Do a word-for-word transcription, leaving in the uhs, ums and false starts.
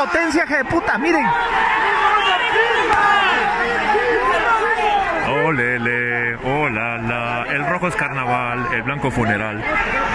potencia, je de puta, miren. Olele, oh la la, el rojo es carnaval, el blanco funeral.